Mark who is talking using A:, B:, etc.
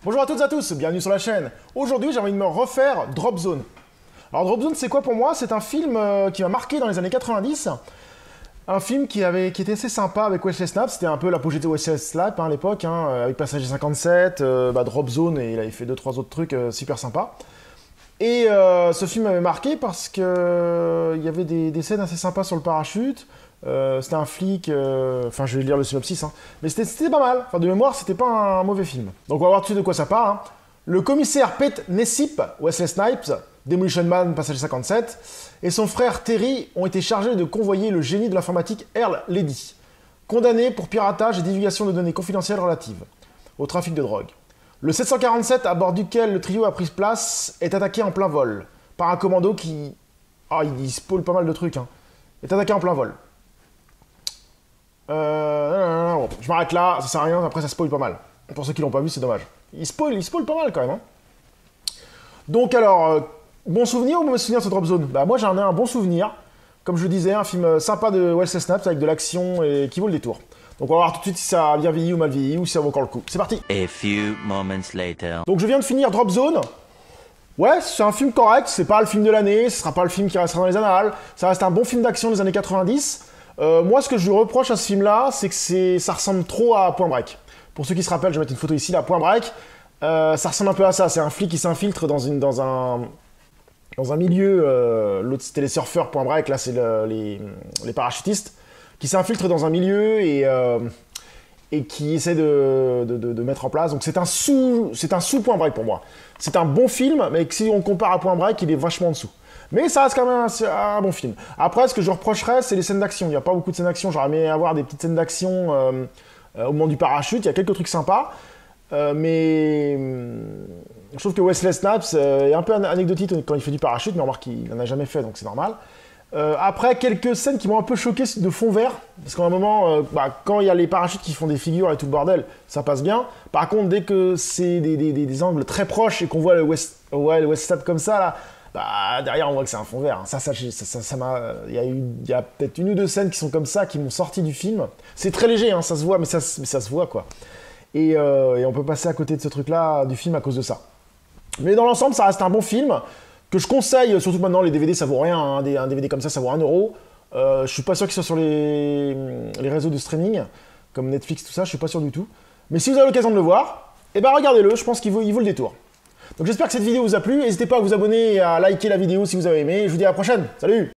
A: Bonjour à toutes et à tous, bienvenue sur la chaîne. Aujourd'hui, j'ai envie de me refaire Drop Zone. Alors Drop Zone, c'est quoi pour moi? C'est un film qui m'a marqué dans les années 90. Un film qui était assez sympa avec Wesley Snipes. C'était un peu l'apogée de Wesley Snipes à l'époque, avec Passager 57, Drop Zone, et il avait fait 2-3 autres trucs super sympas. Et ce film m'avait marqué parce que il y avait des scènes assez sympas sur le parachute. C'était un flic, enfin je vais lire le synopsis, mais c'était pas mal. Enfin de mémoire, c'était pas un mauvais film. Donc on va voir tout de suite de quoi ça parle. Le commissaire Pete Nassib, Wesley Snipes, Demolition Man, Passager 57, et son frère Terry ont été chargés de convoyer le génie de l'informatique Earl Ledy, condamné pour piratage et divulgation de données confidentielles relatives au trafic de drogue. Le 747 à bord duquel le trio a pris place est attaqué en plein vol par un commando qui... Ah, il spoil pas mal de trucs, est attaqué en plein vol. Bon, je m'arrête là, ça sert à rien, après ça spoil pas mal. Pour ceux qui l'ont pas vu, c'est dommage. Il spoil pas mal quand même. Donc alors, bon souvenir ou mauvais souvenir de ce Drop Zone? Bah moi j'en ai un bon souvenir. Comme je le disais, un film sympa de Wesley Snipes avec de l'action et qui vaut le détour. Donc on va voir tout de suite si ça a bien vieilli ou mal vieilli ou si ça vaut encore le coup. C'est parti.
B: A few moments later.
A: Donc je viens de finir Drop Zone. Ouais, c'est un film correct, c'est pas le film de l'année, ce sera pas le film qui restera dans les annales. Ça reste un bon film d'action des années 90. Moi, ce que je lui reproche à ce film-là, c'est que ça ressemble trop à Point Break. Pour ceux qui se rappellent, je vais mettre une photo ici, là, Point Break. Ça ressemble un peu à ça. C'est un flic qui s'infiltre dans un milieu. L'autre, c'était les surfeurs, Point Break. Là, c'est les parachutistes qui s'infiltrent dans un milieu et qui essaie de mettre en place. Donc, c'est un sous Point Break pour moi. C'est un bon film, mais si on compare à Point Break, il est vachement en dessous. Mais ça reste quand même un bon film. Après, ce que je reprocherais, c'est les scènes d'action. Il n'y a pas beaucoup de scènes d'action. J'aurais aimé avoir des petites scènes d'action au moment du parachute. Il y a quelques trucs sympas. Mais je trouve que Wesley Snipes est un peu anecdotique quand il fait du parachute. Mais remarque qu'il n'en a jamais fait, donc c'est normal. Après, quelques scènes qui m'ont un peu choqué de fond vert. Parce qu'à un moment, quand il y a les parachutes qui font des figures et tout le bordel, ça passe bien. Par contre, dès que c'est des angles très proches et qu'on voit le Wesley Snipes comme ça, là... Bah, derrière, on voit que c'est un fond vert. Il y a peut-être une ou deux scènes qui sont comme ça, qui m'ont sorti du film. C'est très léger, ça se voit, mais ça se voit, quoi. Et on peut passer à côté de ce truc-là, du film, à cause de ça. Mais dans l'ensemble, ça reste un bon film, que je conseille, surtout maintenant, les DVD, ça vaut rien. Un DVD comme ça vaut 1 euro. Je suis pas sûr qu'il soit sur les réseaux de streaming, comme Netflix, tout ça, je suis pas sûr du tout. Mais si vous avez l'occasion de le voir, eh ben regardez-le, je pense qu'il vaut le détour. Donc j'espère que cette vidéo vous a plu, n'hésitez pas à vous abonner et à liker la vidéo si vous avez aimé, je vous dis à la prochaine, salut!